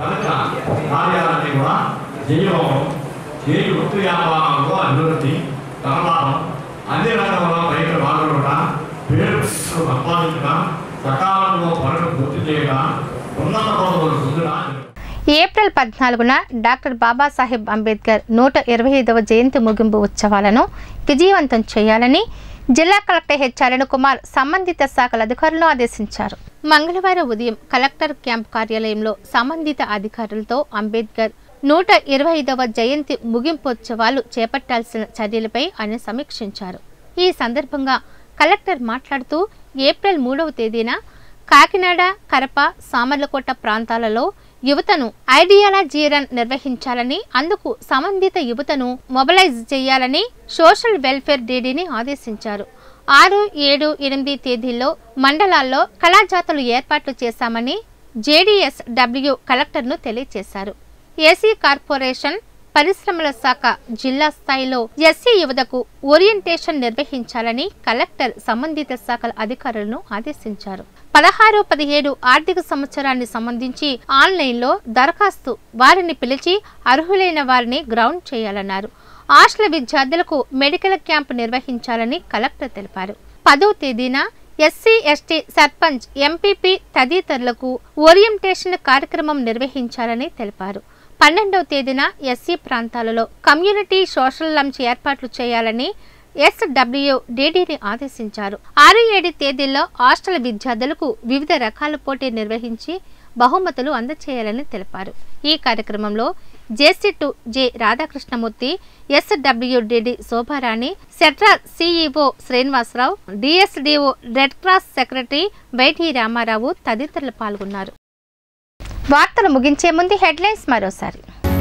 కనుక కార్యాలన్నీ కూడా జయం చేతి వృత్తి వ్యాపారాల్లో అభివృద్ధి తరమానం అన్ని రంగంలో రైతులు పాల్గొనడం పేరు సంపాదించడం సకాలంలో పనులు పూర్తి చేయడం ఉన్నత పదవులు పొందడం. ఏప్రిల్ పద్నాలుగున డాక్టర్ బాబాసాహెబ్ అంబేద్కర్ నూట ఇరవై ఐదవ జయంతి ముగింపు ఉత్సవాలను విజయవంతం చేయాలని జిల్లా కలెక్టర్ హెచ్ అరుణ్ కుమార్ సంబంధిత శాఖల అధికారులను ఆదేశించారు. మంగళవారం ఉదయం కలెక్టర్ క్యాంప్ కార్యాలయంలో సంబంధిత అధికారులతో అంబేద్కర్ నూట ఇరవై ఐదవ జయంతి ముగింపోత్సవాలు చేపట్టాల్సిన చర్యలపై ఆయన సమీక్షించారు. ఈ సందర్భంగా కలెక్టర్ మాట్లాడుతూ ఏప్రిల్ మూడవ తేదీన కాకినాడ, కరప, సామర్లకోట ప్రాంతాలలో యువతను ఐడియాలజీ రన్ నిర్వహించాలని, అందుకు సంబంధిత యువతను మొబిలైజ్ చేయాలని సోషల్ వెల్ఫేర్ డీడీని ఆదేశించారు. ఆరు ఏడు ఎనిమిది తేదీల్లో మండలాల్లో కళాజాతలు ఏర్పాట్లు చేశామని జేడీఎస్ డబ్ల్యూ కలెక్టర్ను తెలియజేశారు. ఏసీ కార్పొరేషన్, పరిశ్రమల శాఖ జిల్లా స్థాయిలో ఎస్సీ యువతకు ఓరియంటేషన్ నిర్వహించాలని కలెక్టర్ సంబంధిత శాఖల అధికారులను ఆదేశించారు. పదహారు పదిహేడు ఆర్థిక సంవత్సరాన్ని సంబంధించి ఆన్లైన్లో దరఖాస్తు వారిని పిలిచి అర్హులైన వారిని గ్రౌండ్ చేయాలన్నారు. హాస్టల్ విద్యార్థులకు మెడికల్ క్యాంప్ నిర్వహించాలని కలెక్టర్ తెలిపారు. పదో తేదీన ఎస్సీ ఎస్టీ సర్పంచ్, ఎంపీపీ తదితరులకు ఓరియంటేషన్ కార్యక్రమం నిర్వహించాలని తెలిపారు. పన్నెండవ తేదీన ఎస్సీ ప్రాంతాలలో కమ్యూనిటీ సోషల్ లంచ్ ఏర్పాట్లు చేయాలని ఎస్డబ్ల్యూ డీడీని ఆదేశించారు. ఆరు ఏడు తేదీల్లో హాస్టల్ విద్యార్థులకు వివిధ రకాల పోటీ నిర్వహించి బహుమతులు అందచేయాలని తెలిపారు. ఈ కార్యక్రమంలో JC two J Radhakrishnamurthy, SWDD Shobharani, సెట్రా CEO Srinivasarao, DSDO red cross secretary Y T Ramarao తదితరులు పాల్గొన్నారు. వార్తలు ముగించే ముందు హెడ్లైన్స్ మరోసారి.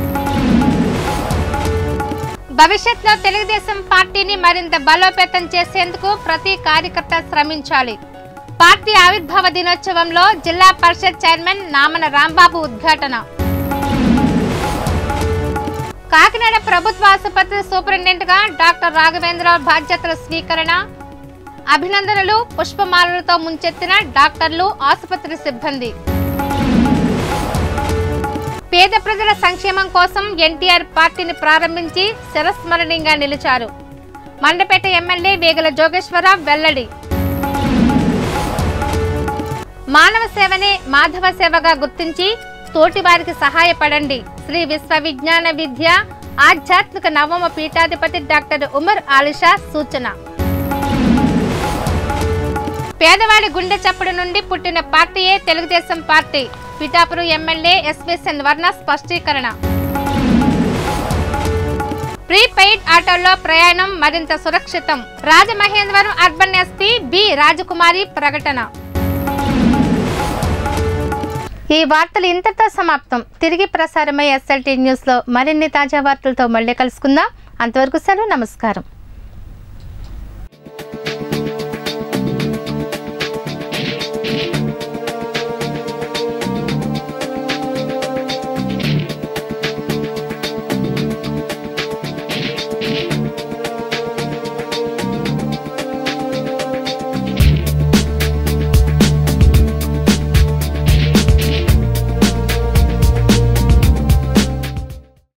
భవిష్యత్తులో తెలుగుదేశం పార్టీని మరింత బలోపేతం చేసేందుకు ప్రతి కార్యకర్త శ్రమించాలి. పార్టీ ఆవిర్భావ దినోత్సవంలో జిల్లా పరిషత్ చైర్మన్ నామన రాంబాబు ఉద్ఘాటన. కాకినాడ ప్రభుత్వ ఆసుపత్రి సూపరింటెండెంట్ గా డాక్టర్ రాఘవేంద్రరావు బాధ్యతల స్వీకరణ. అభినందనలు, పుష్పమాలలతో ముంచెత్తిన డాక్టర్లు, ఆసుపత్రి సిబ్బంది. పేద ప్రజల సంక్షేమం కోసం ఎన్టీఆర్ పార్టీని ప్రారంభించి చిరస్మరణీయంగా నిలిచారు. మండపేట ఎమ్మెల్యే వేగల జోగేశ్వరరావు వెల్లడి. మానవ సేవనే మాధవ సేవగా గుర్తించి తోటి వారికి సహాయపడండి. శ్రీ విశ్వ విజ్ఞాన విద్య ఆధ్యాత్మిక నవమ పీఠాధిపతి డాక్టర్ ఉమర్ ఆలిషా సూచన. పేదవాడి గుండె చప్పుడు నుండి పుట్టిన పార్టీయే Telugu Desam party. Pithapuram MLA S V N Varma స్పష్టీకరణ. ప్రీపెయిడ్ ఆటోల్లో ప్రయాణం మరింత సురక్షితం. Rajamahendravaram urban SP B Rajakumari ప్రకటన. ఈ వార్తలు ఇంతటితో సమాప్తం. తిరిగి ప్రసారమై ఎస్ఎల్టీ న్యూస్ లో మరిన్ని తాజా వార్తలతో మళ్ళీ కలుసుకుందాం. అంతవరకు సెలవు, నమస్కారం.